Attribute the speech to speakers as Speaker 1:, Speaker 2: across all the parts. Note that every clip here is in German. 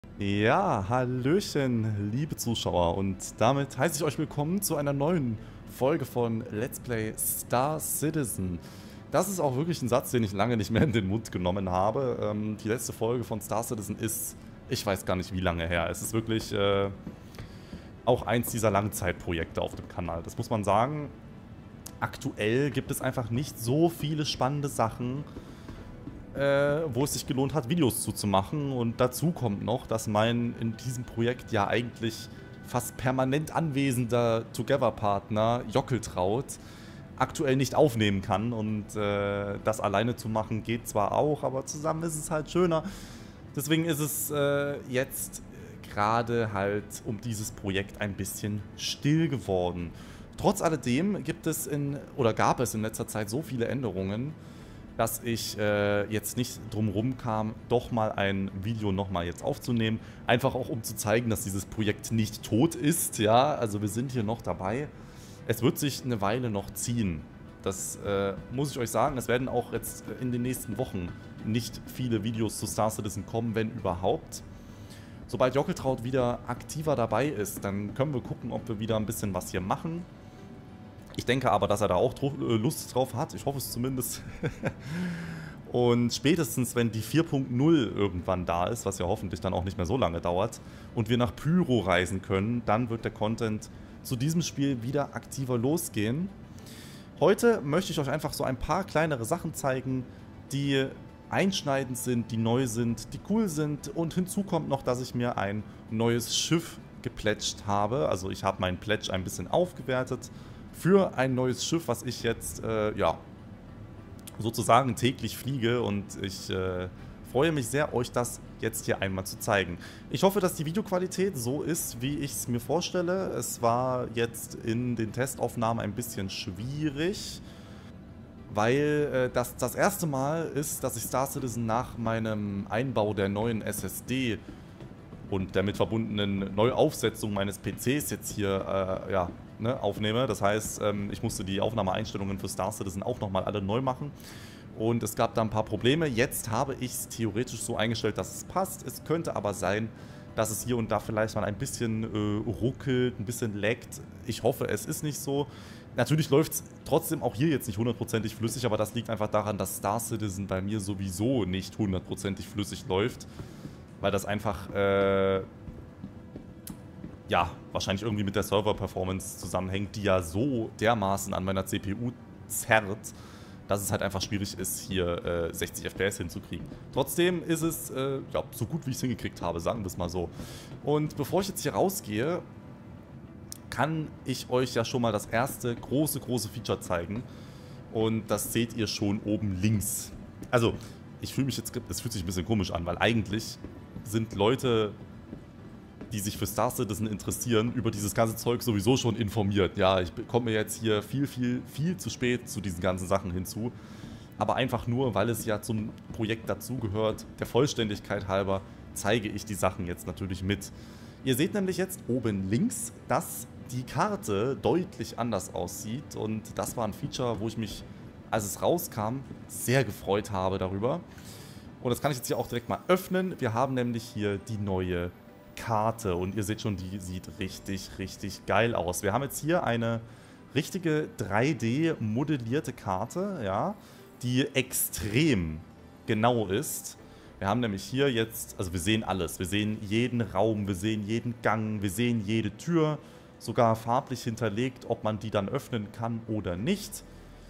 Speaker 1: Ja, hallöchen, liebe Zuschauer, und damit heiße ich euch willkommen zu einer neuen Folge von Let's Play Star Citizen. Das ist auch wirklich ein Satz, den ich lange nicht mehr in den Mund genommen habe. Die letzte Folge von Star Citizen ist, ich weiß gar nicht wie lange her. Es ist wirklich auch eins dieser Langzeitprojekte auf dem Kanal. Das muss man sagen. Aktuell gibt es einfach nicht so viele spannende Sachen, wo es sich gelohnt hat, Videos zuzumachen. Und dazu kommt noch, dass mein in diesem Projekt ja eigentlich fast permanent anwesender Together-Partner Jockeltraut aktuell nicht aufnehmen kann. Und das alleine zu machen geht zwar auch, aber zusammen ist es halt schöner. Deswegen ist es jetzt gerade halt um dieses Projekt ein bisschen still geworden. Trotz alledem gab es in letzter Zeit so viele Änderungen, dass ich jetzt nicht drumherum kam, doch mal ein Video nochmal jetzt aufzunehmen. Einfach auch, um zu zeigen, dass dieses Projekt nicht tot ist. Ja, also wir sind hier noch dabei. Es wird sich eine Weile noch ziehen. Das muss ich euch sagen. Es werden auch jetzt in den nächsten Wochen nicht viele Videos zu Star Citizen kommen, wenn überhaupt. Sobald Jockeltraut wieder aktiver dabei ist, dann können wir gucken, ob wir wieder ein bisschen was hier machen. Ich denke aber, dass er da auch Lust drauf hat. Ich hoffe es zumindest. Und spätestens, wenn die 4.0 irgendwann da ist, was ja hoffentlich dann auch nicht mehr so lange dauert, und wir nach Pyro reisen können, dann wird der Content zu diesem Spiel wieder aktiver losgehen. Heute möchte ich euch einfach so ein paar kleinere Sachen zeigen, die einschneidend sind, die neu sind, die cool sind. Und hinzu kommt noch, dass ich mir ein neues Schiff geplätscht habe. Also ich habe meinen Pledge ein bisschen aufgewertet für ein neues Schiff, was ich jetzt, ja, sozusagen täglich fliege, und ich freue mich sehr, euch das jetzt hier einmal zu zeigen. Ich hoffe, dass die Videoqualität so ist, wie ich es mir vorstelle. Es war jetzt in den Testaufnahmen ein bisschen schwierig, weil das erste Mal ist, dass ich Star Citizen nach meinem Einbau der neuen SSD und damit verbundenen Neuaufsetzung meines PCs jetzt hier ja, aufnehme. Das heißt, ich musste die Aufnahmeeinstellungen für Star Citizen auch nochmal alle neu machen. Und es gab da ein paar Probleme. Jetzt habe ich es theoretisch so eingestellt, dass es passt. Es könnte aber sein, dass es hier und da vielleicht mal ein bisschen ruckelt, ein bisschen laggt. Ich hoffe, es ist nicht so. Natürlich läuft es trotzdem auch hier jetzt nicht hundertprozentig flüssig, aber das liegt einfach daran, dass Star Citizen bei mir sowieso nicht hundertprozentig flüssig läuft. Weil das einfach, ja, wahrscheinlich irgendwie mit der Server-Performance zusammenhängt, die ja so dermaßen an meiner CPU zerrt, dass es halt einfach schwierig ist, hier 60 FPS hinzukriegen. Trotzdem ist es, ja, so gut wie ich es hingekriegt habe, sagen wir es mal so. Und bevor ich jetzt hier rausgehe, kann ich euch ja schon mal das erste große Feature zeigen. Und das seht ihr schon oben links. Also, ich fühle mich jetzt, es fühlt sich ein bisschen komisch an, weil eigentlich sind Leute, die sich für Star Citizen interessieren, über dieses ganze Zeug sowieso schon informiert. Ja, ich komme jetzt hier viel zu spät zu diesen ganzen Sachen hinzu. Aber einfach nur, weil es ja zum Projekt dazugehört, der Vollständigkeit halber, zeige ich die Sachen jetzt natürlich mit. Ihr seht nämlich jetzt oben links, dass die Karte deutlich anders aussieht. Und das war ein Feature, wo ich mich, als es rauskam, sehr gefreut habe darüber. Und das kann ich jetzt hier auch direkt mal öffnen. Wir haben nämlich hier die neue Karte. Und ihr seht schon, die sieht richtig geil aus. Wir haben jetzt hier eine richtige 3D-modellierte Karte, ja, die extrem genau ist. Wir haben nämlich hier jetzt, also wir sehen alles. Wir sehen jeden Raum, wir sehen jeden Gang, wir sehen jede Tür. Sogar farblich hinterlegt, ob man die dann öffnen kann oder nicht.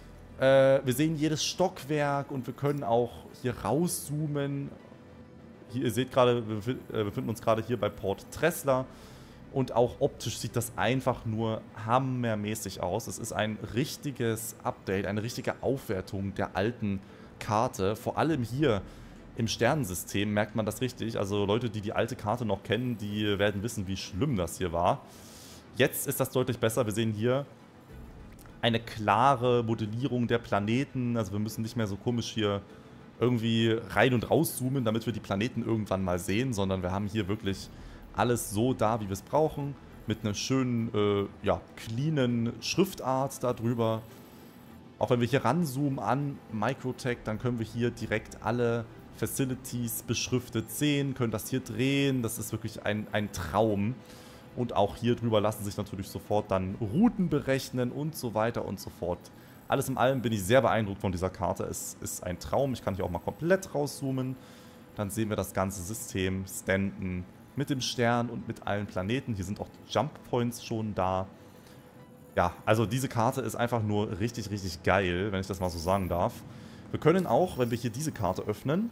Speaker 1: Wir sehen jedes Stockwerk und wir können auch hier rauszoomen. Hier, ihr seht gerade, wir befinden uns gerade hier bei Port Tressler. Und auch optisch sieht das einfach nur hammermäßig aus. Es ist ein richtiges Update, eine richtige Aufwertung der alten Karte. Vor allem hier im Sternensystem merkt man das richtig. Also Leute, die die alte Karte noch kennen, die werden wissen, wie schlimm das hier war. Jetzt ist das deutlich besser. Wir sehen hier eine klare Modellierung der Planeten. Also wir müssen nicht mehr so komisch hier irgendwie rein und rauszoomen, damit wir die Planeten irgendwann mal sehen, sondern wir haben hier wirklich alles so da, wie wir es brauchen, mit einer schönen, ja, cleanen Schriftart darüber. Auch wenn wir hier ranzoomen an Microtech, dann können wir hier direkt alle Facilities beschriftet sehen, könnt das hier drehen. Das ist wirklich ein Traum. Und auch hier drüber lassen sich natürlich sofort dann Routen berechnen und so weiter und so fort. Alles in allem bin ich sehr beeindruckt von dieser Karte. Es ist ein Traum. Ich kann hier auch mal komplett rauszoomen. Dann sehen wir das ganze System, Stanton mit dem Stern und mit allen Planeten. Hier sind auch die Jump Points schon da. Ja, also diese Karte ist einfach nur richtig, richtig geil, wenn ich das mal so sagen darf. Wir können auch, wenn wir hier diese Karte öffnen,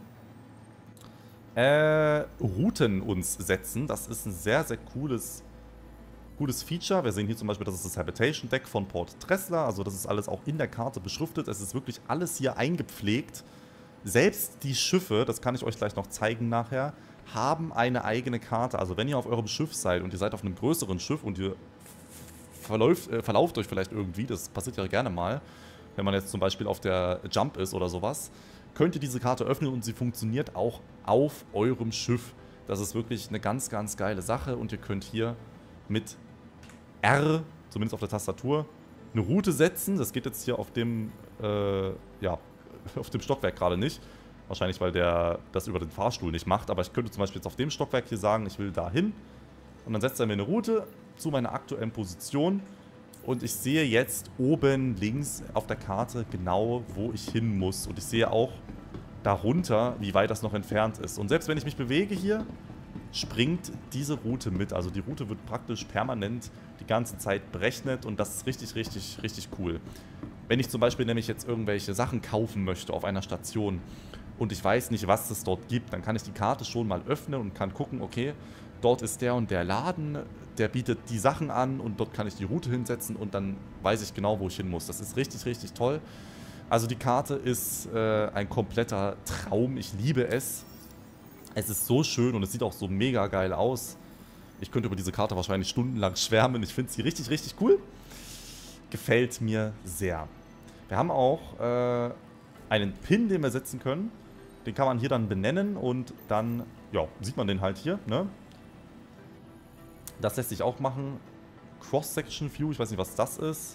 Speaker 1: Routen uns setzen. Das ist ein sehr, sehr cooles Feature. Wir sehen hier zum Beispiel, das ist das Habitation Deck von Port Tressler. Also das ist alles auch in der Karte beschriftet. Es ist wirklich alles hier eingepflegt. Selbst die Schiffe, das kann ich euch gleich noch zeigen nachher, haben eine eigene Karte. Also wenn ihr auf eurem Schiff seid und ihr seid auf einem größeren Schiff und ihr verlauft euch vielleicht irgendwie, das passiert ja gerne mal, wenn man jetzt zum Beispiel auf der Jump ist oder sowas, könnt ihr diese Karte öffnen und sie funktioniert auch auf eurem Schiff. Das ist wirklich eine ganz, ganz geile Sache und ihr könnt hier mit R, zumindest auf der Tastatur, eine Route setzen. Das geht jetzt hier auf dem, ja, auf dem Stockwerk gerade nicht. Wahrscheinlich, weil der das über den Fahrstuhl nicht macht. Aber ich könnte zum Beispiel jetzt auf dem Stockwerk hier sagen, ich will da hin. Und dann setzt er mir eine Route zu meiner aktuellen Position. Und ich sehe jetzt oben links auf der Karte genau, wo ich hin muss. Und ich sehe auch darunter, wie weit das noch entfernt ist. Und selbst wenn ich mich bewege hier, springt diese Route mit. Also die Route wird praktisch permanent die ganze Zeit berechnet. Und das ist richtig, richtig, richtig cool. Wenn ich zum Beispiel nämlich jetzt irgendwelche Sachen kaufen möchte auf einer Station und ich weiß nicht, was es dort gibt, dann kann ich die Karte schon mal öffnen und kann gucken, okay, dort ist der und der Laden, der bietet die Sachen an und dort kann ich die Route hinsetzen und dann weiß ich genau, wo ich hin muss. Das ist richtig, richtig toll. Also die Karte ist ein kompletter Traum. Ich liebe es. Es ist so schön und es sieht auch so mega geil aus. Ich könnte über diese Karte wahrscheinlich stundenlang schwärmen. Ich finde sie richtig, richtig cool. Gefällt mir sehr. Wir haben auch einen Pin, den wir setzen können. Den kann man hier dann benennen und dann, ja, sieht man den halt hier, ne? Das lässt sich auch machen. Cross-Section View, ich weiß nicht, was das ist.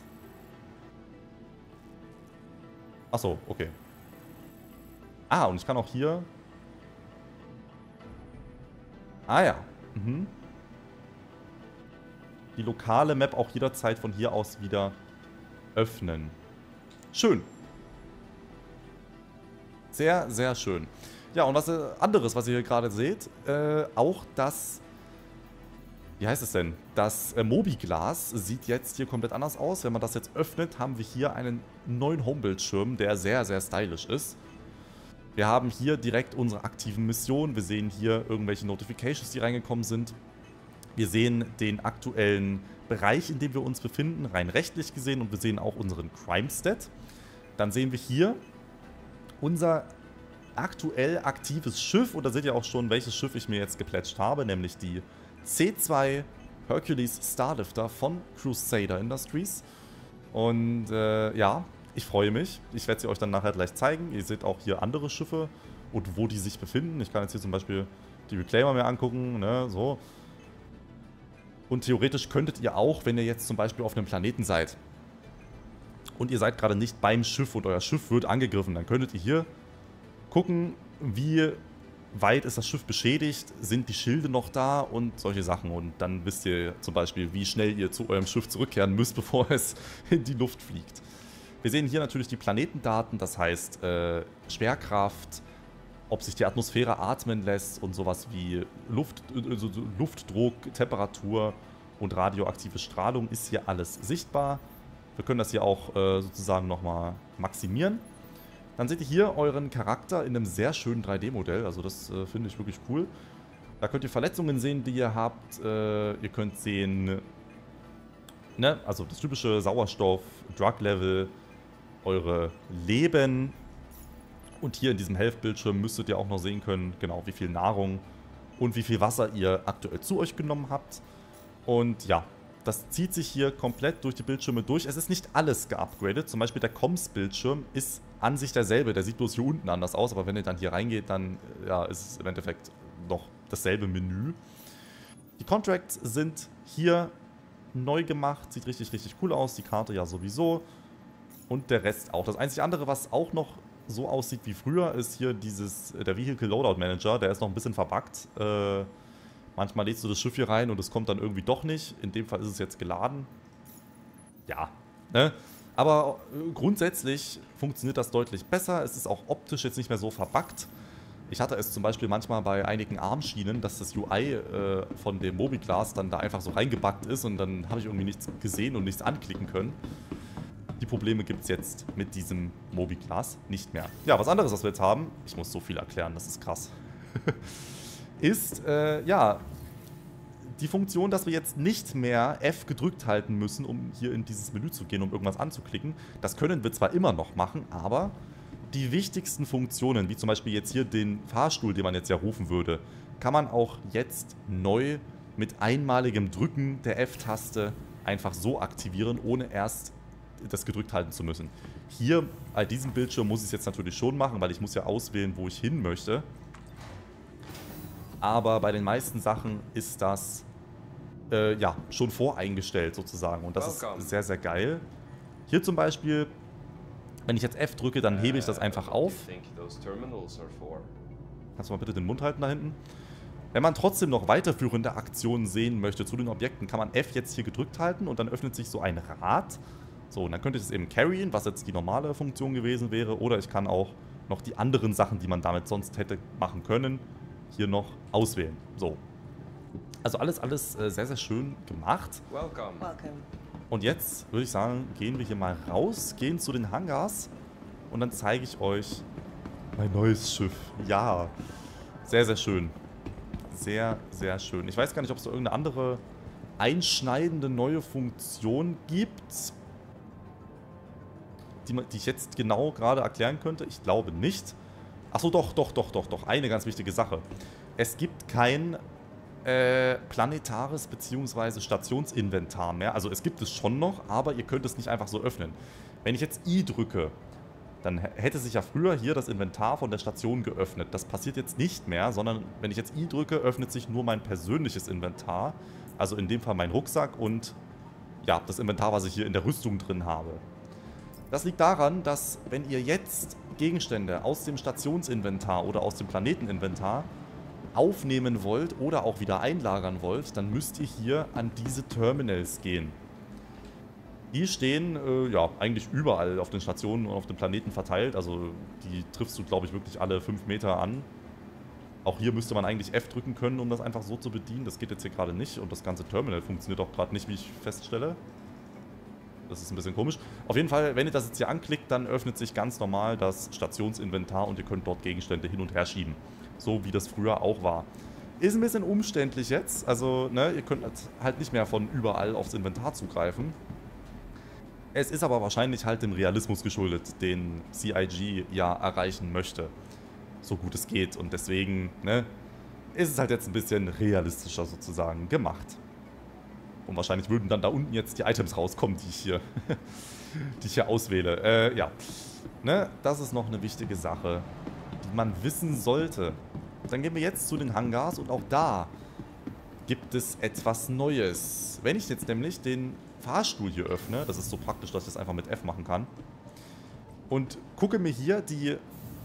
Speaker 1: Achso, okay. Ah, und ich kann auch hier... Ah ja. Mhm. Die lokale Map auch jederzeit von hier aus wieder öffnen. Schön. Sehr, sehr schön. Ja, und was anderes, was ihr hier gerade seht, auch das, wie heißt es denn? Das Mobiglas sieht jetzt hier komplett anders aus. Wenn man das jetzt öffnet, haben wir hier einen neuen Homebildschirm, der sehr, sehr stylisch ist. Wir haben hier direkt unsere aktiven Missionen. Wir sehen hier irgendwelche Notifications, die reingekommen sind. Wir sehen den aktuellen Bereich, in dem wir uns befinden, rein rechtlich gesehen. Und wir sehen auch unseren Crime-Stat. Dann sehen wir hier unser aktuell aktives Schiff. Und da seht ihr auch schon, welches Schiff ich mir jetzt geplätscht habe. Nämlich die C2 Hercules Starlifter von Crusader Industries. Und ja, ich freue mich. Ich werde sie euch dann nachher gleich zeigen. Ihr seht auch hier andere Schiffe und wo die sich befinden. Ich kann jetzt hier zum Beispiel die Reclaimer mir angucken, ne, so. Und theoretisch könntet ihr auch, wenn ihr jetzt zum Beispiel auf einem Planeten seid und ihr seid gerade nicht beim Schiff und euer Schiff wird angegriffen, dann könntet ihr hier gucken, wie weit ist das Schiff beschädigt, sind die Schilde noch da und solche Sachen. Und dann wisst ihr zum Beispiel, wie schnell ihr zu eurem Schiff zurückkehren müsst, bevor es in die Luft fliegt. Wir sehen hier natürlich die Planetendaten, das heißt Schwerkraft, ob sich die Atmosphäre atmen lässt und sowas wie Luftdruck, Temperatur und radioaktive Strahlung ist hier alles sichtbar. Wir können das hier auch sozusagen nochmal maximieren. Dann seht ihr hier euren Charakter in einem sehr schönen 3D-Modell, also das finde ich wirklich cool. Da könnt ihr Verletzungen sehen, die ihr habt. Ihr könnt sehen, ne, also das typische Sauerstoff, Drug-Level, eure Leben. Und hier in diesem Health-Bildschirm müsstet ihr auch noch sehen können, genau, wie viel Nahrung und wie viel Wasser ihr aktuell zu euch genommen habt. Und ja, das zieht sich hier komplett durch die Bildschirme durch. Es ist nicht alles geupgradet. Zum Beispiel der Comms-Bildschirm ist an sich derselbe. Der sieht bloß hier unten anders aus. Aber wenn ihr dann hier reingeht, dann ja, ist es im Endeffekt noch dasselbe Menü. Die Contracts sind hier neu gemacht. Sieht richtig, richtig cool aus. Die Karte ja sowieso. Und der Rest auch. Das einzige andere, was auch noch so aussieht wie früher, ist hier der Vehicle Loadout Manager, der ist noch ein bisschen verbuggt. Manchmal lädst du das Schiff hier rein und es kommt dann irgendwie doch nicht. In dem Fall ist es jetzt geladen. Ja, ne? Aber grundsätzlich funktioniert das deutlich besser. Es ist auch optisch jetzt nicht mehr so verbuggt. Ich hatte es zum Beispiel manchmal bei einigen Armschienen, dass das UI von dem Mobiglas dann da einfach so reingebuggt ist und dann habe ich irgendwie nichts gesehen und nichts anklicken können. Die Probleme gibt es jetzt mit diesem Mobiglas nicht mehr. Ja, was anderes, was wir jetzt haben, ich muss so viel erklären, das ist krass, ist, ja, die Funktion, dass wir jetzt nicht mehr F gedrückt halten müssen, um hier in dieses Menü zu gehen, um irgendwas anzuklicken. Das können wir zwar immer noch machen, aber die wichtigsten Funktionen, wie zum Beispiel jetzt hier den Fahrstuhl, den man jetzt ja rufen würde, kann man auch jetzt neu mit einmaligem Drücken der F-Taste einfach so aktivieren, ohne erst das gedrückt halten zu müssen. Hier, bei diesem Bildschirm muss ich es jetzt natürlich schon machen, weil ich muss ja auswählen, wo ich hin möchte. Aber bei den meisten Sachen ist das ja, schon voreingestellt sozusagen und das ist sehr, sehr geil. Hier zum Beispiel, wenn ich jetzt F drücke, dann hebe ich das einfach auf. Kannst du mal bitte den Mund halten da hinten? Wenn man trotzdem noch weiterführende Aktionen sehen möchte zu den Objekten, kann man F jetzt hier gedrückt halten und dann öffnet sich so ein Rad. So, und dann könnte ich es eben carryen, was jetzt die normale Funktion gewesen wäre, oder ich kann auch noch die anderen Sachen, die man damit sonst hätte machen können, hier noch auswählen. So. Also alles sehr, sehr schön gemacht. Und jetzt würde ich sagen, gehen wir hier mal raus, gehen zu den Hangars und dann zeige ich euch mein neues Schiff. Ja, sehr, sehr schön. Sehr, sehr schön. Ich weiß gar nicht, ob es da irgendeine andere einschneidende neue Funktion gibt, die ich jetzt genau gerade erklären könnte. Ich glaube nicht. Achso, doch. Eine ganz wichtige Sache. Es gibt kein planetares bzw. Stationsinventar mehr. Also es gibt es schon noch, aber ihr könnt es nicht einfach so öffnen. Wenn ich jetzt I drücke, dann hätte sich ja früher hier das Inventar von der Station geöffnet. Das passiert jetzt nicht mehr, sondern wenn ich jetzt I drücke, öffnet sich nur mein persönliches Inventar. Also in dem Fall mein Rucksack und ja, das Inventar, was ich hier in der Rüstung drin habe. Das liegt daran, dass wenn ihr jetzt Gegenstände aus dem Stationsinventar oder aus dem Planeteninventar aufnehmen wollt oder auch wieder einlagern wollt, dann müsst ihr hier an diese Terminals gehen. Die stehen ja eigentlich überall auf den Stationen und auf den Planeten verteilt, also die triffst du, glaube ich, wirklich alle 5 Meter an. Auch hier müsste man eigentlich F drücken können, um das einfach so zu bedienen. Das geht jetzt hier gerade nicht und das ganze Terminal funktioniert auch gerade nicht, wie ich feststelle. Das ist ein bisschen komisch. Auf jeden Fall, wenn ihr das jetzt hier anklickt, dann öffnet sich ganz normal das Stationsinventar und ihr könnt dort Gegenstände hin und her schieben. So wie das früher auch war. Ist ein bisschen umständlich jetzt. Also, ne, ihr könnt halt nicht mehr von überall aufs Inventar zugreifen. Es ist aber wahrscheinlich halt dem Realismus geschuldet, den CIG ja erreichen möchte. So gut es geht. Und deswegen, ne, ist es halt jetzt ein bisschen realistischer sozusagen gemacht. Und wahrscheinlich würden dann da unten jetzt die Items rauskommen, die ich hier auswähle. Ja, ne, das ist noch eine wichtige Sache, die man wissen sollte. Dann gehen wir jetzt zu den Hangars und auch da gibt es etwas Neues. Wenn ich jetzt nämlich den Fahrstuhl hier öffne, das ist so praktisch, dass ich das einfach mit F machen kann, und gucke mir hier die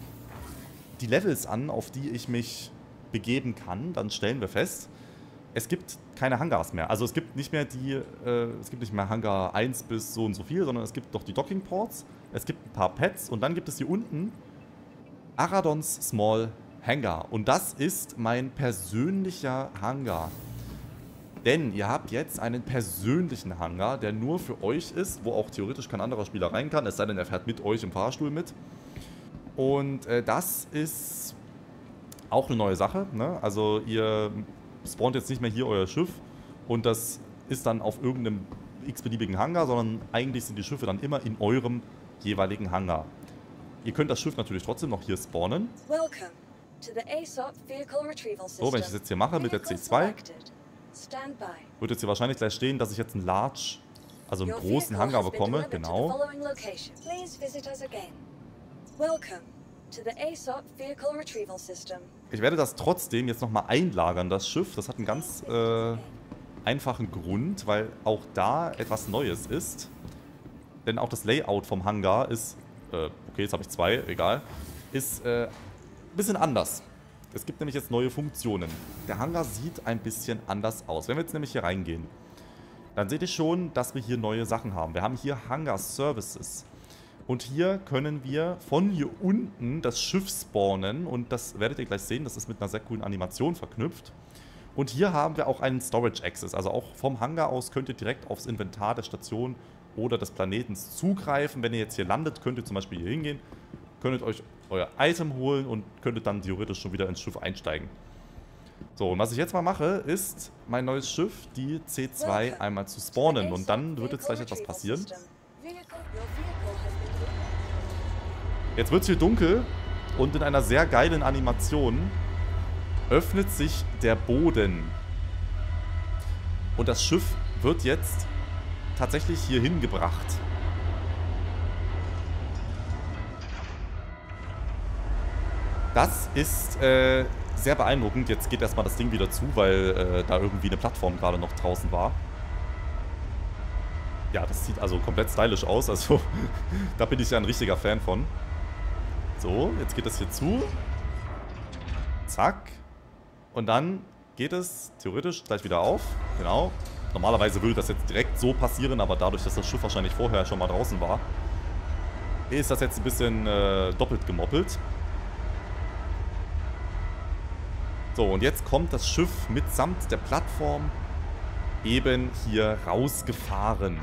Speaker 1: Levels an, auf die ich mich begeben kann, dann stellen wir fest, es gibt keine Hangars mehr. Also es gibt nicht mehr Hangar 1 bis so und so viel, sondern es gibt doch die Docking Ports, es gibt ein paar Pads und dann gibt es hier unten Aradons Small Hangar. Und das ist mein persönlicher Hangar. Denn ihr habt jetzt einen persönlichen Hangar, der nur für euch ist, wo auch theoretisch kein anderer Spieler rein kann, es sei denn, er fährt mit euch im Fahrstuhl mit. Und das ist auch eine neue Sache, ne? Also ihr spawnt jetzt nicht mehr hier euer Schiff und das ist dann auf irgendeinem x-beliebigen Hangar, sondern eigentlich sind die Schiffe dann immer in eurem jeweiligen Hangar. Ihr könnt das Schiff natürlich trotzdem noch hier spawnen. So, wenn ich das jetzt hier mache mit der C2, wird jetzt hier wahrscheinlich gleich stehen, dass ich jetzt einen Large, also einen großen Hangar bekomme. Genau. Ich werde das trotzdem jetzt nochmal einlagern, das Schiff. Das hat einen ganz einfachen Grund, weil auch da etwas Neues ist. Denn auch das Layout vom Hangar ist okay, jetzt habe ich 2, egal. Ist ein bisschen anders. Es gibt nämlich jetzt neue Funktionen. Der Hangar sieht ein bisschen anders aus. Wenn wir jetzt nämlich hier reingehen, dann seht ihr schon, dass wir hier neue Sachen haben. Wir haben hier Hangar Services. Und hier können wir von hier unten das Schiff spawnen. Und das werdet ihr gleich sehen, das ist mit einer sehr coolen Animation verknüpft. Und hier haben wir auch einen Storage Access. Also auch vom Hangar aus könnt ihr direkt aufs Inventar der Station oder des Planetens zugreifen. Wenn ihr jetzt hier landet, könnt ihr zum Beispiel hier hingehen, könntet euch euer Item holen und könntet dann theoretisch schon wieder ins Schiff einsteigen. So, und was ich jetzt mal mache, ist mein neues Schiff, die C2, einmal zu spawnen. Und dann wird jetzt gleich etwas passieren. Jetzt wird es hier dunkel und in einer sehr geilen Animation öffnet sich der Boden. Und das Schiff wird jetzt tatsächlich hier hingebracht. Das ist sehr beeindruckend. Jetzt geht erstmal das Ding wieder zu, weil da irgendwie eine Plattform gerade noch draußen war. Ja, das sieht also komplett stylisch aus. Also da bin ich ja ein richtiger Fan von. So, jetzt geht das hier zu. Zack. Und dann geht es theoretisch gleich wieder auf. Genau. Normalerweise würde das jetzt direkt so passieren, aber dadurch, dass das Schiff wahrscheinlich vorher schon mal draußen war, ist das jetzt ein bisschen doppelt gemoppelt. So, und jetzt kommt das Schiff mitsamt der Plattform eben hier rausgefahren.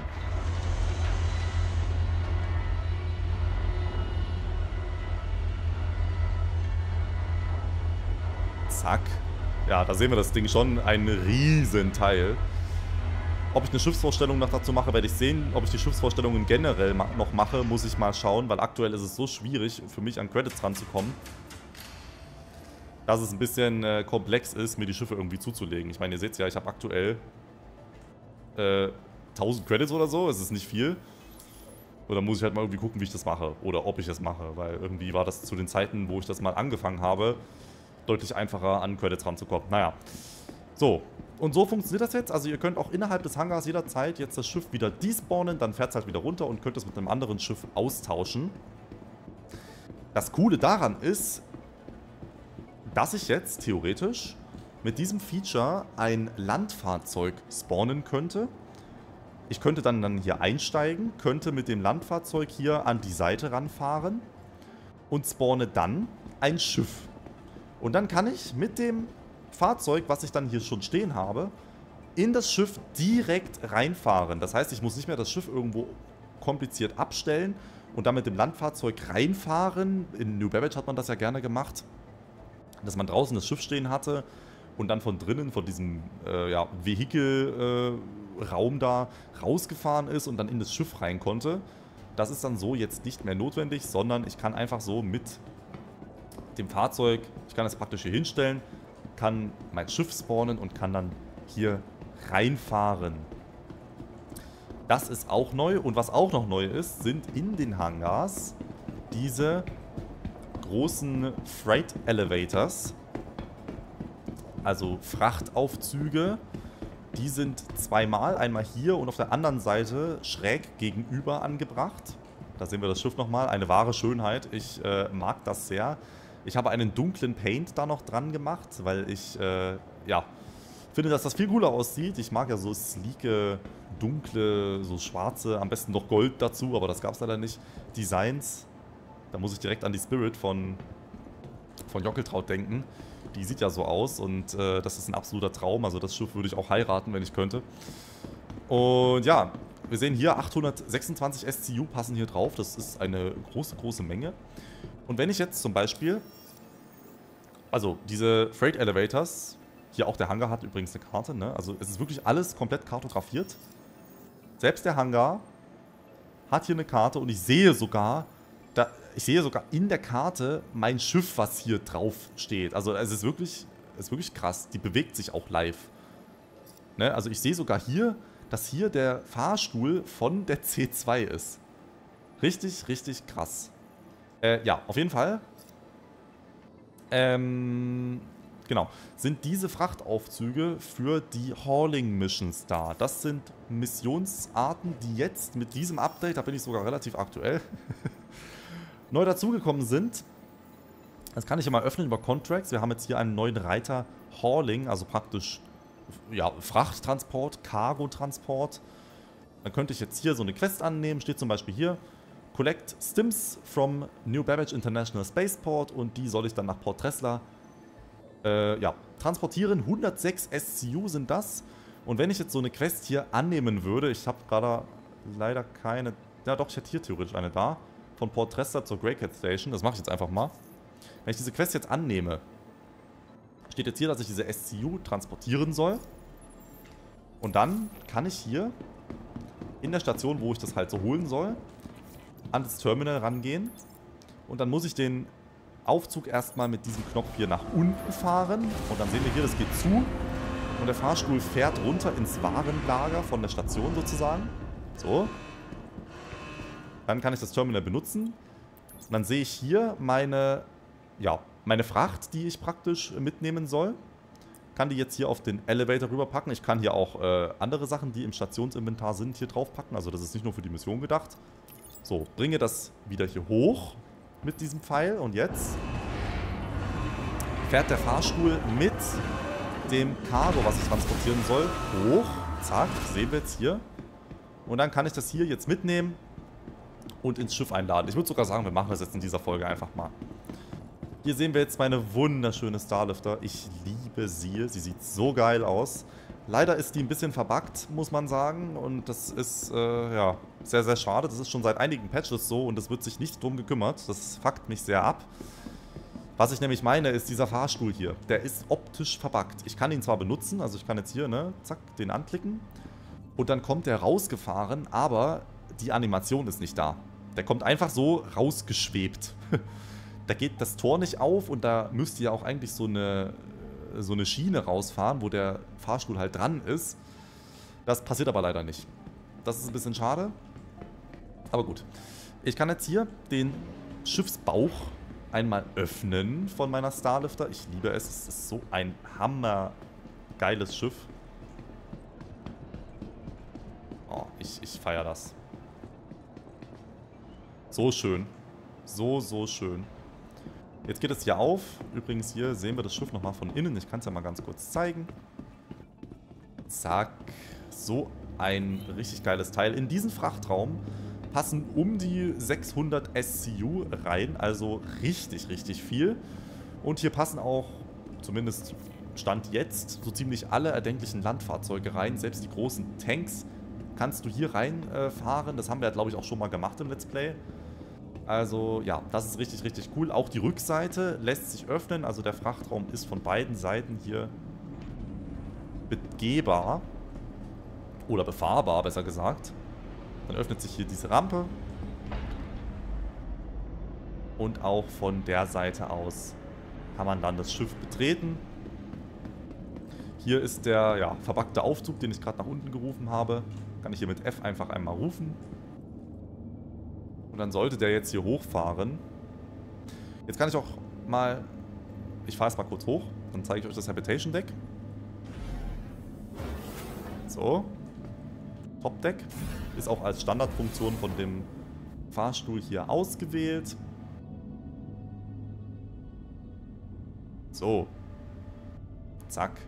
Speaker 1: Zack. Ja, da sehen wir das Ding schon. Ein Riesenteil. Ob ich eine Schiffsvorstellung noch dazu mache, werde ich sehen. Ob ich die Schiffsvorstellungen generell noch mache, muss ich mal schauen, weil aktuell ist es so schwierig für mich an Credits ranzukommen, dass es ein bisschen komplex ist, mir die Schiffe irgendwie zuzulegen. Ich meine, ihr seht es ja, ich habe aktuell 1000 Credits oder so, es ist nicht viel. Und dann muss ich halt mal irgendwie gucken, wie ich das mache oder ob ich das mache, weil irgendwie war das zu den Zeiten, wo ich das mal angefangen habe, deutlich einfacher an Credits ranzukommen. Naja, so. Und so funktioniert das jetzt. Also ihr könnt auch innerhalb des Hangars jederzeit jetzt das Schiff wieder despawnen, dann fährt es halt wieder runter und könnt es mit einem anderen Schiff austauschen. Das Coole daran ist, dass ich jetzt theoretisch mit diesem Feature ein Landfahrzeug spawnen könnte. Ich könnte dann hier einsteigen, könnte mit dem Landfahrzeug hier an die Seite ranfahren und spawne dann ein Schiff. Und dann kann ich mit dem Fahrzeug, was ich dann hier schon stehen habe, in das Schiff direkt reinfahren. Das heißt, ich muss nicht mehr das Schiff irgendwo kompliziert abstellen und dann mit dem Landfahrzeug reinfahren. In New Babbage hat man das ja gerne gemacht, dass man draußen das Schiff stehen hatte und dann von drinnen, von diesem ja, Vehikelraum da rausgefahren ist und dann in das Schiff rein konnte. Das ist dann so jetzt nicht mehr notwendig, sondern ich kann einfach so mit dem Fahrzeug, ich kann das praktisch hier hinstellen, kann mein Schiff spawnen und kann dann hier reinfahren. Das ist auch neu und was auch noch neu ist, sind in den Hangars diese großen Freight Elevators, also Frachtaufzüge. Die sind zweimal, einmal hier und auf der anderen Seite schräg gegenüber angebracht. Da sehen wir das Schiff nochmal, eine wahre Schönheit. Ich mag das sehr. Ich habe einen dunklen Paint da noch dran gemacht, weil ich ja, finde, dass das viel cooler aussieht. Ich mag ja so sleeke, dunkle, so schwarze, am besten noch Gold dazu, aber das gab es leider nicht. Designs, da muss ich direkt an die Spirit von Jockeltraut denken. Die sieht ja so aus und das ist ein absoluter Traum. Also das Schiff würde ich auch heiraten, wenn ich könnte. Und ja, wir sehen hier 826 SCU passen hier drauf. Das ist eine große, große Menge. Und wenn ich jetzt zum Beispiel, also diese Freight Elevators, hier auch der Hangar hat übrigens eine Karte, ne? Also es ist wirklich alles komplett kartografiert. Selbst der Hangar hat hier eine Karte und ich sehe sogar in der Karte mein Schiff, was hier drauf steht. Also es ist wirklich krass. Die bewegt sich auch live. Ne? Also ich sehe sogar hier, dass hier der Fahrstuhl von der C2 ist. Richtig, richtig krass. Ja, auf jeden Fall. Genau. Sind diese Frachtaufzüge für die Hauling Missions da. Das sind Missionsarten, die jetzt mit diesem Update, da bin ich sogar relativ aktuell, neu dazugekommen sind, das kann ich ja mal öffnen über Contracts. Wir haben jetzt hier einen neuen Reiter Hauling, also praktisch ja, Frachttransport, Cargotransport. Dann könnte ich jetzt hier so eine Quest annehmen, steht zum Beispiel hier, Collect Stims from New Babbage International Spaceport, und die soll ich dann nach Port Tressler ja, transportieren. 106 SCU sind das. Und wenn ich jetzt so eine Quest hier annehmen würde, ich habe gerade leider keine, ja doch, ich hätte hier theoretisch eine da, von Port Tressler zur Greycat Station, das mache ich jetzt einfach mal. Wenn ich diese Quest jetzt annehme, steht jetzt hier, dass ich diese SCU transportieren soll. Und dann kann ich hier in der Station, wo ich das halt so holen soll, an das Terminal rangehen. Und dann muss ich den Aufzug erstmal mit diesem Knopf hier nach unten fahren. Und dann sehen wir hier, das geht zu. Und der Fahrstuhl fährt runter ins Warenlager von der Station sozusagen. So. Dann kann ich das Terminal benutzen. Und dann sehe ich hier meine Fracht, die ich praktisch mitnehmen soll. Kann die jetzt hier auf den Elevator rüberpacken. Ich kann hier auch andere Sachen, die im Stationsinventar sind, hier draufpacken. Also das ist nicht nur für die Mission gedacht. So, bringe das wieder hier hoch mit diesem Pfeil. Und jetzt fährt der Fahrstuhl mit dem Cargo, was ich transportieren soll, hoch. Zack, sehen wir jetzt hier. Und dann kann ich das hier jetzt mitnehmen und ins Schiff einladen. Ich würde sogar sagen, wir machen das jetzt in dieser Folge einfach mal. Hier sehen wir jetzt meine wunderschöne Starlifter. Ich liebe sie. Sie sieht so geil aus. Leider ist die ein bisschen verbuggt, muss man sagen. Und das ist, ja, sehr, sehr schade. Das ist schon seit einigen Patches so und es wird sich nicht drum gekümmert. Das fuckt mich sehr ab. Was ich nämlich meine, ist dieser Fahrstuhl hier. Der ist optisch verbuggt. Ich kann ihn zwar benutzen, also ich kann jetzt hier, ne, zack, den anklicken. Und dann kommt der rausgefahren, aber die Animation ist nicht da. Der kommt einfach so rausgeschwebt. Da geht das Tor nicht auf und da müsste ja auch eigentlich so eine Schiene rausfahren, wo der Fahrstuhl halt dran ist. Das passiert aber leider nicht. Das ist ein bisschen schade. Aber gut. Ich kann jetzt hier den Schiffsbauch einmal öffnen von meiner Starlifter. Ich liebe es. Es ist so ein hammergeiles Schiff. Oh, ich feiere das. So schön. So, so schön. Jetzt geht es hier auf. Übrigens, hier sehen wir das Schiff nochmal von innen. Ich kann es ja mal ganz kurz zeigen. Zack. So ein richtig geiles Teil. In diesen Frachtraum passen um die 600 SCU rein. Also richtig, richtig viel. Und hier passen auch, zumindest Stand jetzt, so ziemlich alle erdenklichen Landfahrzeuge rein. Selbst die großen Tanks kannst du hier reinfahren. Das haben wir, glaube ich, auch schon mal gemacht im Let's Play. Also ja, das ist richtig, richtig cool. Auch die Rückseite lässt sich öffnen. Also der Frachtraum ist von beiden Seiten hier begehbar. Oder befahrbar, besser gesagt. Dann öffnet sich hier diese Rampe. Und auch von der Seite aus kann man dann das Schiff betreten. Hier ist der ja, verbuggte Aufzug, den ich gerade nach unten gerufen habe. Kann ich hier mit F einfach einmal rufen. Und dann sollte der jetzt hier hochfahren. Jetzt kann ich auch mal... Ich fahre es mal kurz hoch. Dann zeige ich euch das Habitation Deck. So. Top Deck. Ist auch als Standardfunktion von dem Fahrstuhl hier ausgewählt. So. Zack.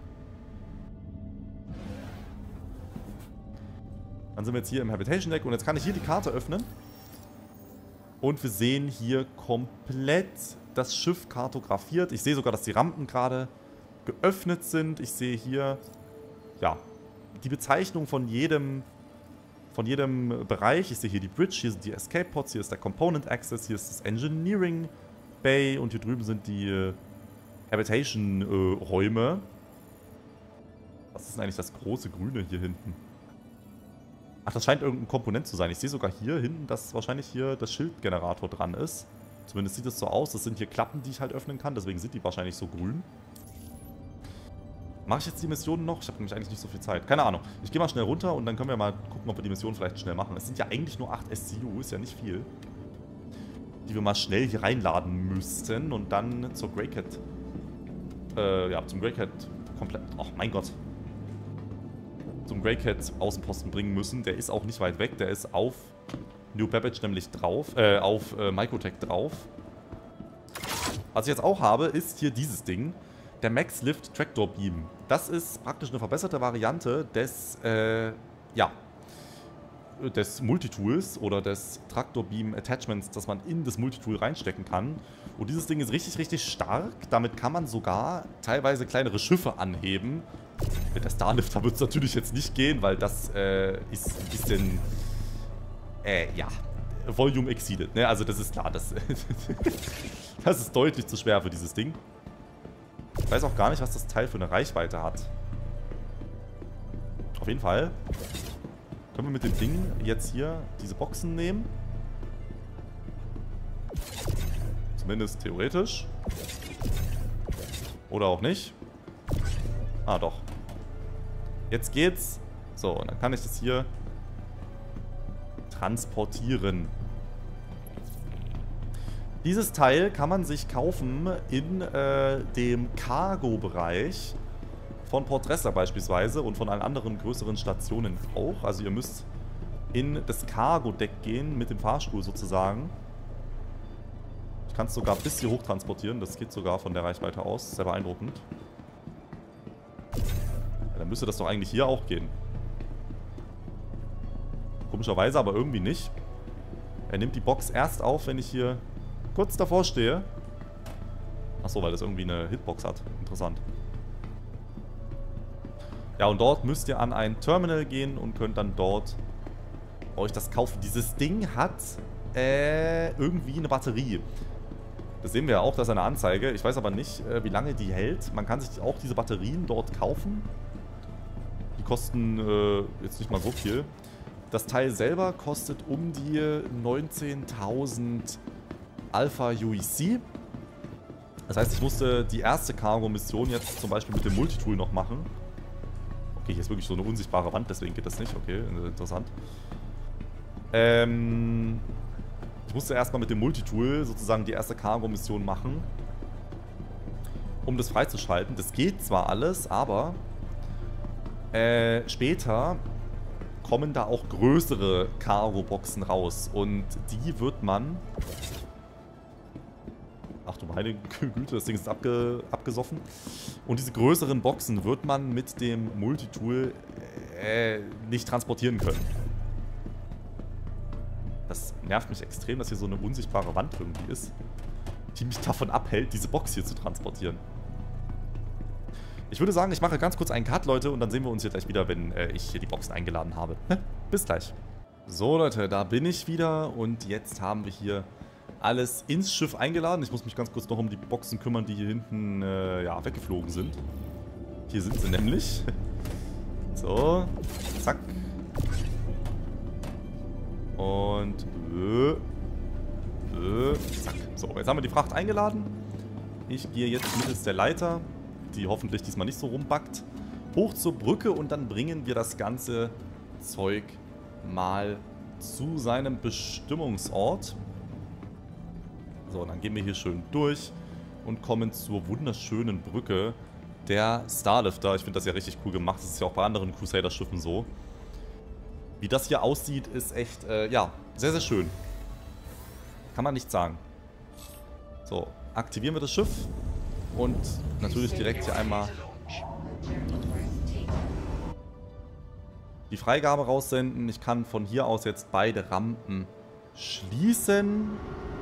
Speaker 1: Dann sind wir jetzt hier im Habitation Deck und jetzt kann ich hier die Karte öffnen. Und wir sehen hier komplett das Schiff kartografiert. Ich sehe sogar, dass die Rampen gerade geöffnet sind. Ich sehe hier, ja, die Bezeichnung von jedem Bereich. Ich sehe hier die Bridge, hier sind die Escape Pods, hier ist der Component Access, hier ist das Engineering Bay und hier drüben sind die Habitation Räume. Was ist denn eigentlich das große Grüne hier hinten? Ach, das scheint irgendein Komponent zu sein. Ich sehe sogar hier hinten, dass wahrscheinlich hier das Schildgenerator dran ist. Zumindest sieht es so aus. Das sind hier Klappen, die ich halt öffnen kann. Deswegen sind die wahrscheinlich so grün. Mache ich jetzt die Missionen noch? Ich habe nämlich eigentlich nicht so viel Zeit. Keine Ahnung. Ich gehe mal schnell runter und dann können wir mal gucken, ob wir die Mission vielleicht schnell machen. Es sind ja eigentlich nur 8 SCU, ist ja nicht viel. Die wir mal schnell hier reinladen müssten und dann zur Greycat. Ja, zum Greycat komplett. Ach, mein Gott. Zum Greycat Außenposten bringen müssen. Der ist auch nicht weit weg. Der ist auf New Babbage nämlich drauf, auf Microtech drauf. Was ich jetzt auch habe, ist hier dieses Ding. Der Max Lift Tractor Beam. Das ist praktisch eine verbesserte Variante des, ja, des Multitools oder des Tractor Beam Attachments, das man in das Multitool reinstecken kann. Und dieses Ding ist richtig, richtig stark. Damit kann man sogar teilweise kleinere Schiffe anheben. Mit der Starlifter wird es natürlich jetzt nicht gehen, weil das ist ein bisschen, ja, Volume exceeded, ne? Also das ist klar, das, das ist deutlich zu schwer für dieses Ding. Ich weiß auch gar nicht, was das Teil für eine Reichweite hat. Auf jeden Fall können wir mit dem Ding jetzt hier diese Boxen nehmen. Zumindest theoretisch. Oder auch nicht. Ah, doch. Jetzt geht's. So, und dann kann ich das hier transportieren. Dieses Teil kann man sich kaufen in dem Cargo-Bereich von Port Dressler beispielsweise und von allen anderen größeren Stationen auch. Also ihr müsst in das Cargo-Deck gehen mit dem Fahrstuhl sozusagen. Ich kann es sogar bis hier hoch transportieren. Das geht sogar von der Reichweite aus. Sehr beeindruckend. Ja, dann müsste das doch eigentlich hier auch gehen. Komischerweise aber irgendwie nicht. Er nimmt die Box erst auf, wenn ich hier kurz davor stehe. Achso, weil das irgendwie eine Hitbox hat. Interessant. Ja, und dort müsst ihr an ein Terminal gehen und könnt dann dort euch das kaufen. Dieses Ding hat irgendwie eine Batterie. Das sehen wir ja auch, das ist eine Anzeige. Ich weiß aber nicht, wie lange die hält. Man kann sich auch diese Batterien dort kaufen. Die kosten jetzt nicht mal so viel. Das Teil selber kostet um die 19.000 Alpha UEC. Das heißt, ich musste die erste Cargo-Mission jetzt zum Beispiel mit dem Multitool noch machen. Okay, hier ist wirklich so eine unsichtbare Wand, deswegen geht das nicht. Okay, interessant. Ich musste erstmal mit dem Multitool sozusagen die erste Cargo-Mission machen, um das freizuschalten. Das geht zwar alles, aber später kommen da auch größere Cargo-Boxen raus. Und die wird man... Ach du meine Güte, das Ding ist abgesoffen. Und diese größeren Boxen wird man mit dem Multitool nicht transportieren können. Das nervt mich extrem, dass hier so eine unsichtbare Wand irgendwie ist, die mich davon abhält, diese Box hier zu transportieren. Ich würde sagen, ich mache ganz kurz einen Cut, Leute, und dann sehen wir uns hier gleich wieder, wenn ich hier die Boxen eingeladen habe. Bis gleich. So, Leute, da bin ich wieder und jetzt haben wir hier alles ins Schiff eingeladen. Ich muss mich ganz kurz noch um die Boxen kümmern, die hier hinten ja, weggeflogen sind. Hier sind sie nämlich. So, zack. Und zack. So, jetzt haben wir die Fracht eingeladen. Ich gehe jetzt mittels der Leiter, die hoffentlich diesmal nicht so rumbackt, hoch zur Brücke und dann bringen wir das ganze Zeug mal zu seinem Bestimmungsort. So, und dann gehen wir hier schön durch und kommen zur wunderschönen Brücke der Starlifter. Ich finde das ja richtig cool gemacht. Das ist ja auch bei anderen Crusader-Schiffen so. Wie das hier aussieht, ist echt, ja, sehr, sehr schön. Kann man nicht sagen. So, aktivieren wir das Schiff. Und natürlich direkt hier einmal die Freigabe raussenden. Ich kann von hier aus jetzt beide Rampen schließen.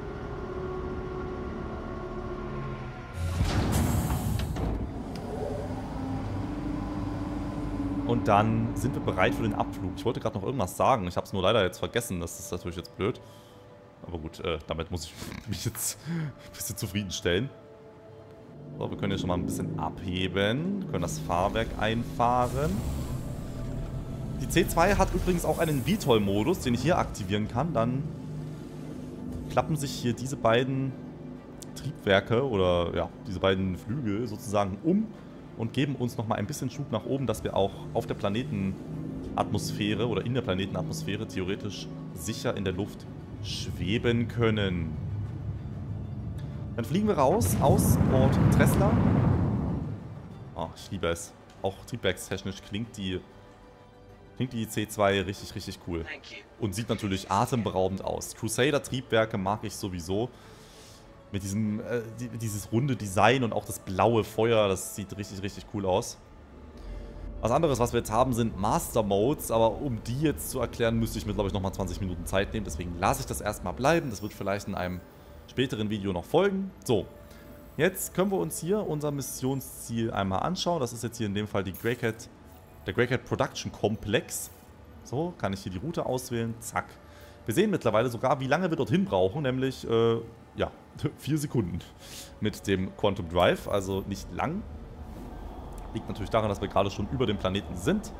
Speaker 1: Und dann sind wir bereit für den Abflug. Ich wollte gerade noch irgendwas sagen. Ich habe es nur leider jetzt vergessen. Das ist natürlich jetzt blöd. Aber gut, damit muss ich mich jetzt ein bisschen zufriedenstellen. So, wir können hier schon mal ein bisschen abheben. Wir können das Fahrwerk einfahren. Die C2 hat übrigens auch einen VTOL-Modus, den ich hier aktivieren kann. Dann klappen sich hier diese beiden Triebwerke oder ja, diese beiden Flügel sozusagen um und geben uns nochmal ein bisschen Schub nach oben, dass wir auch auf der Planetenatmosphäre oder in der Planetenatmosphäre theoretisch sicher in der Luft schweben können. Dann fliegen wir raus aus Port Dressler. Oh, ich liebe es. Auch triebwerkstechnisch klingt die klingt die C2 richtig, richtig cool. Und sieht natürlich atemberaubend aus. Crusader-Triebwerke mag ich sowieso. Mit diesem, dieses runde Design und auch das blaue Feuer, das sieht richtig, richtig cool aus. Was anderes, was wir jetzt haben, sind Master Modes, aber um die jetzt zu erklären, müsste ich mir, glaube ich, nochmal 20 Minuten Zeit nehmen. Deswegen lasse ich das erstmal bleiben. Das wird vielleicht in einem späteren Video noch folgen. So, jetzt können wir uns hier unser Missionsziel einmal anschauen. Das ist jetzt hier in dem Fall die der Greycat Production Complex. So, kann ich hier die Route auswählen. Zack. Wir sehen mittlerweile sogar, wie lange wir dorthin brauchen, nämlich, ja, 4 Sekunden mit dem Quantum Drive, also nicht lang. Liegt natürlich daran, dass wir gerade schon über dem Planeten sind.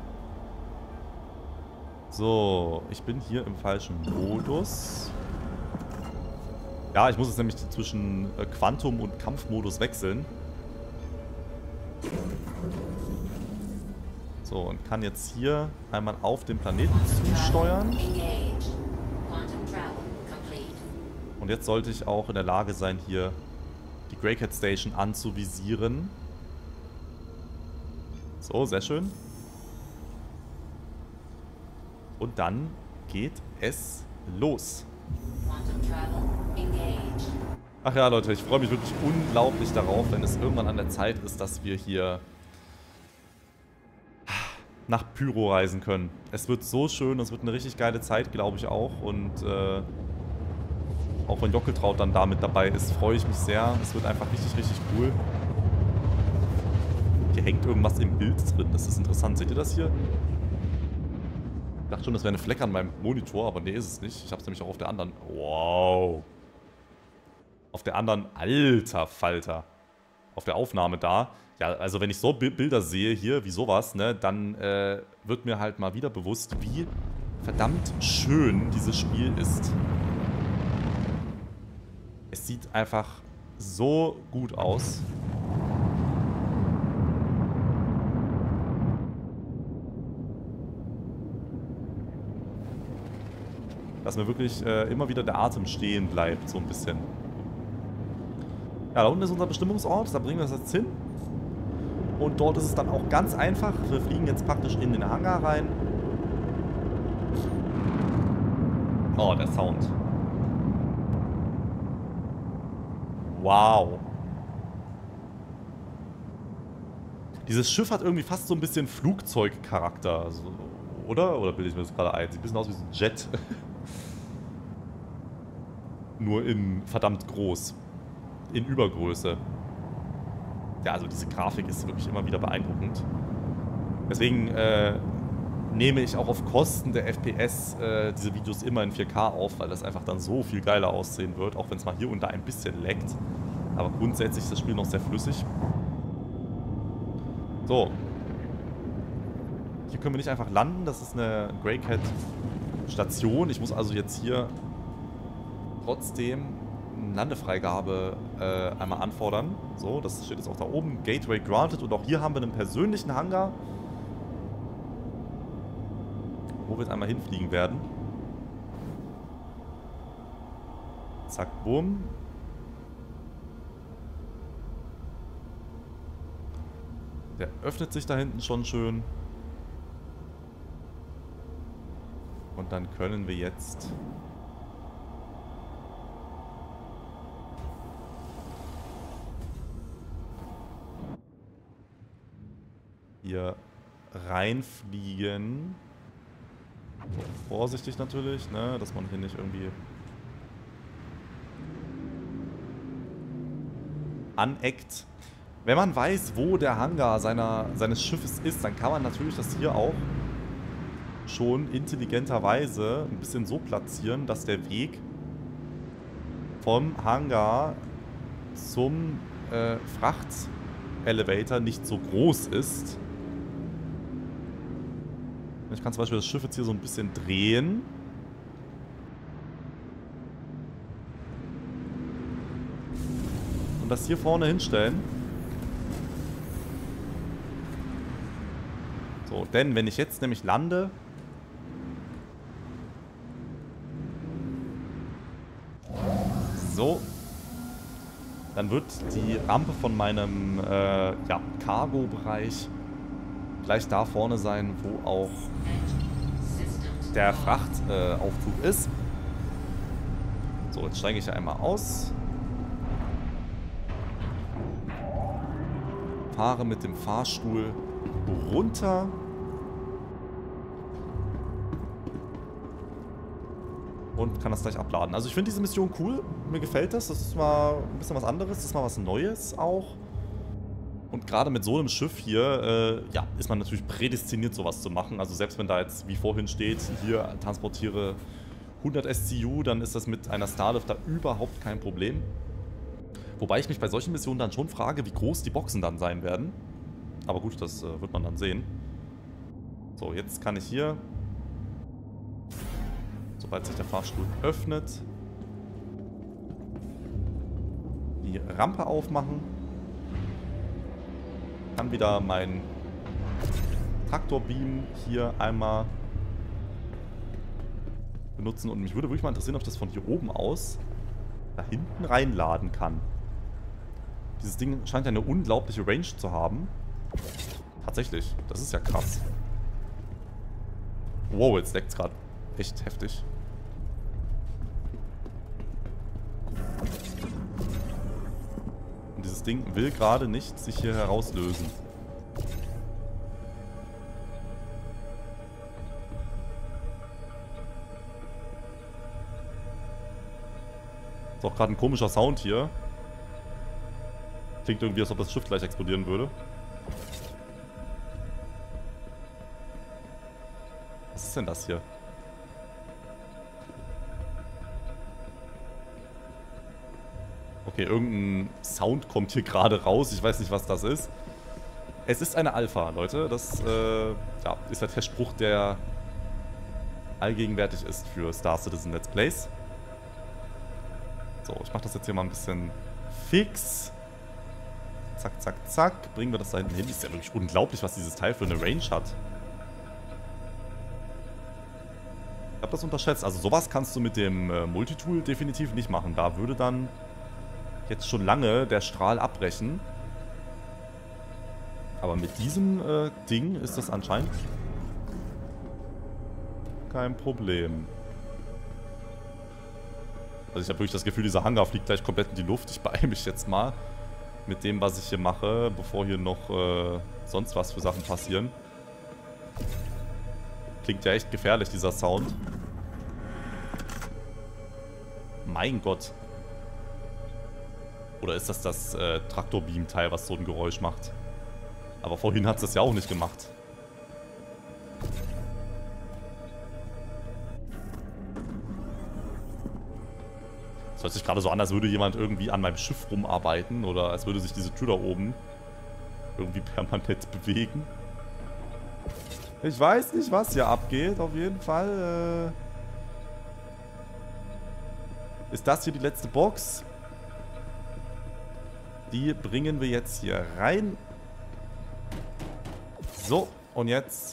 Speaker 1: So, ich bin hier im falschen Modus. Ja, ich muss jetzt nämlich zwischen Quantum- und Kampfmodus wechseln. So, und kann jetzt hier einmal auf den Planeten zusteuern. Und jetzt sollte ich auch in der Lage sein, hier die Greycat Station anzuvisieren. So, sehr schön. Und dann geht es los. Ach ja, Leute, ich freue mich wirklich unglaublich darauf, wenn es irgendwann an der Zeit ist, dass wir hier nach Pyro reisen können. Es wird so schön, es wird eine richtig geile Zeit, glaube ich auch. Und auch wenn Jockeltraut dann da mit dabei ist, freue ich mich sehr. Es wird einfach richtig, richtig cool. Hier hängt irgendwas im Bild drin. Das ist interessant. Seht ihr das hier? Ich dachte schon, das wäre eine Fleck an meinem Monitor, aber nee, ist es nicht. Ich habe es nämlich auch auf der anderen... Wow. Auf der anderen... Alter Falter. Auf der Aufnahme da. Ja, also wenn ich so Bilder sehe hier, wie sowas, ne, dann wird mir halt mal wieder bewusst, wie verdammt schön dieses Spiel ist. Es sieht einfach so gut aus. Dass mir wirklich immer wieder der Atem stehen bleibt, so ein bisschen. Ja, da unten ist unser Bestimmungsort, da bringen wir das jetzt hin. Und dort ist es dann auch ganz einfach. Wir fliegen jetzt praktisch in den Hangar rein. Oh, der Sound. Wow. Dieses Schiff hat irgendwie fast so ein bisschen Flugzeugcharakter. Also, oder? Oder bilde ich mir das gerade ein? Sieht ein bisschen aus wie so ein Jet. Nur in verdammt groß. In Übergröße. Ja, also diese Grafik ist wirklich immer wieder beeindruckend. Deswegen nehme ich auch auf Kosten der FPS diese Videos immer in 4K auf, weil das einfach dann so viel geiler aussehen wird, auch wenn es mal hier und da ein bisschen laggt. Aber grundsätzlich ist das Spiel noch sehr flüssig. So. Hier können wir nicht einfach landen, das ist eine Greycat Station. Ich muss also jetzt hier trotzdem eine Landefreigabe einmal anfordern. So, das steht jetzt auch da oben. Gateway granted. Und auch hier haben wir einen persönlichen Hangar, wo wir jetzt einmal hinfliegen werden. Zack, bumm. Der öffnet sich da hinten schon schön. Und dann können wir jetzt hier reinfliegen. Vorsichtig natürlich, ne, dass man hier nicht irgendwie aneckt. Wenn man weiß, wo der Hangar seines Schiffes ist, dann kann man natürlich das hier auch schon intelligenterweise ein bisschen so platzieren, dass der Weg vom Hangar zum Frachtelevator nicht so groß ist. Ich kann zum Beispiel das Schiff jetzt hier so ein bisschen drehen. Und das hier vorne hinstellen. So, denn wenn ich jetzt nämlich lande, so, dann wird die Rampe von meinem ja, Cargo-Bereich gleich da vorne sein, wo auch der Frachtaufzug ist. So, jetzt steige ich hier einmal aus. Fahre mit dem Fahrstuhl runter. Und kann das gleich abladen. Also ich finde diese Mission cool. Mir gefällt das. Das ist mal ein bisschen was anderes. Das ist mal was Neues auch. Und gerade mit so einem Schiff hier, ja, ist man natürlich prädestiniert, sowas zu machen. Also selbst wenn da jetzt, wie vorhin steht, hier transportiere 100 SCU, dann ist das mit einer Starlift da überhaupt kein Problem. Wobei ich mich bei solchen Missionen dann schon frage, wie groß die Boxen dann sein werden. Aber gut, das wird man dann sehen. So, jetzt kann ich hier, sobald sich der Fahrstuhl öffnet, die Rampe aufmachen. Kann wieder mein Traktorbeam hier einmal benutzen. Und mich würde wirklich mal interessieren, ob ich das von hier oben aus da hinten reinladen kann. Dieses Ding scheint ja eine unglaubliche Range zu haben. Tatsächlich, das ist ja krass. Wow, jetzt leckt es gerade echt heftig. Und dieses Ding will gerade nicht sich hier herauslösen. Ist auch gerade ein komischer Sound hier. Klingt irgendwie, als ob das Schiff gleich explodieren würde. Was ist denn das hier? Okay, irgendein Sound kommt hier gerade raus. Ich weiß nicht, was das ist. Es ist eine Alpha, Leute. Das ja, ist halt der Spruch, der allgegenwärtig ist für Star Citizen Let's Plays. So, ich mache das jetzt hier mal ein bisschen fix. Zack, zack, zack. Bringen wir das da hinten hin. Ist ja wirklich unglaublich, was dieses Teil für eine Range hat. Ich habe das unterschätzt. Also sowas kannst du mit dem Multitool definitiv nicht machen. Da würde dann jetzt schon lange der Strahl abbrechen. Aber mit diesem Ding ist das anscheinend kein Problem. Also ich habe wirklich das Gefühl, dieser Hangar fliegt gleich komplett in die Luft. Ich beeile mich jetzt mal mit dem, was ich hier mache, bevor hier noch sonst was für Sachen passieren. Klingt ja echt gefährlich, dieser Sound. Mein Gott. Oder ist das das Traktorbeam-Teil, was so ein Geräusch macht? Aber vorhin hat es das ja auch nicht gemacht. Es hört sich gerade so an, als würde jemand irgendwie an meinem Schiff rumarbeiten oder als würde sich diese Tür da oben irgendwie permanent bewegen. Ich weiß nicht, was hier abgeht. Auf jeden Fall ist das hier die letzte Box. Die bringen wir jetzt hier rein. So, und jetzt...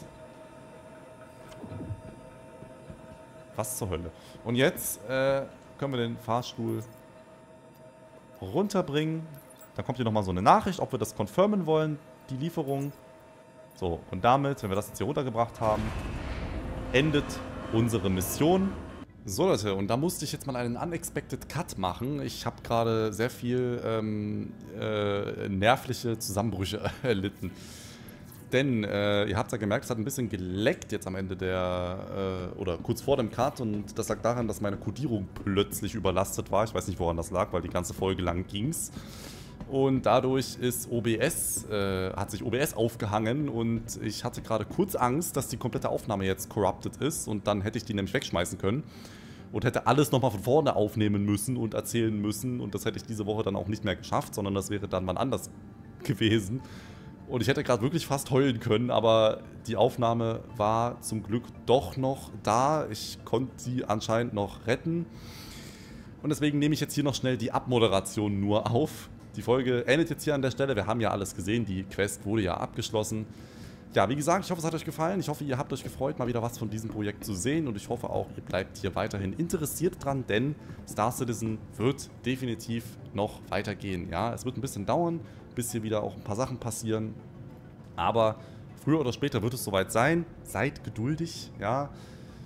Speaker 1: Was zur Hölle? Und jetzt können wir den Fahrstuhl runterbringen. Dann kommt hier nochmal so eine Nachricht, ob wir das confirmen wollen, die Lieferung. So, und damit, wenn wir das jetzt hier runtergebracht haben, endet unsere Mission. So Leute, und da musste ich jetzt mal einen unexpected Cut machen. Ich habe gerade sehr viel nervliche Zusammenbrüche erlitten. Denn, ihr habt ja gemerkt, es hat ein bisschen geleckt jetzt am Ende der, oder kurz vor dem Cut. Und das lag daran, dass meine Codierung plötzlich überlastet war. Ich weiß nicht, woran das lag, weil die ganze Folge lang ging's. Und dadurch ist hat sich OBS aufgehangen und ich hatte gerade kurz Angst, dass die komplette Aufnahme jetzt corrupted ist. Und dann hätte ich die nämlich wegschmeißen können. Und hätte alles nochmal von vorne aufnehmen müssen und erzählen müssen. Und das hätte ich diese Woche dann auch nicht mehr geschafft, sondern das wäre dann mal anders gewesen. Und ich hätte gerade wirklich fast heulen können, aber die Aufnahme war zum Glück doch noch da. Ich konnte sie anscheinend noch retten. Und deswegen nehme ich jetzt hier noch schnell die Abmoderation nur auf. Die Folge endet jetzt hier an der Stelle. Wir haben ja alles gesehen. Die Quest wurde ja abgeschlossen. Ja, wie gesagt, ich hoffe, es hat euch gefallen. Ich hoffe, ihr habt euch gefreut, mal wieder was von diesem Projekt zu sehen. Und ich hoffe auch, ihr bleibt hier weiterhin interessiert dran, denn Star Citizen wird definitiv noch weitergehen. Ja, es wird ein bisschen dauern, bis hier wieder auch ein paar Sachen passieren. Aber früher oder später wird es soweit sein. Seid geduldig, ja.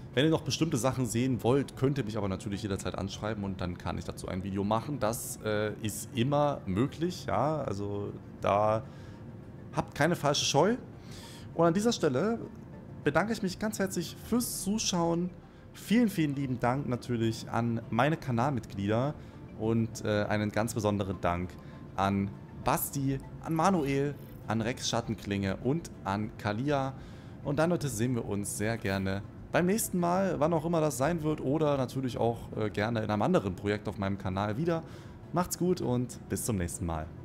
Speaker 1: Wenn ihr noch bestimmte Sachen sehen wollt, könnt ihr mich aber natürlich jederzeit anschreiben und dann kann ich dazu ein Video machen. Das ist immer möglich, ja, also da habt keine falsche Scheu. Und an dieser Stelle bedanke ich mich ganz herzlich fürs Zuschauen. Vielen, vielen lieben Dank natürlich an meine Kanalmitglieder und einen ganz besonderen Dank an Basti, an Manuel, an Rex Schattenklinge und an Kalia. Und dann, Leute, sehen wir uns sehr gerne beim nächsten Mal, wann auch immer das sein wird, oder natürlich auch gerne in einem anderen Projekt auf meinem Kanal wieder. Macht's gut und bis zum nächsten Mal.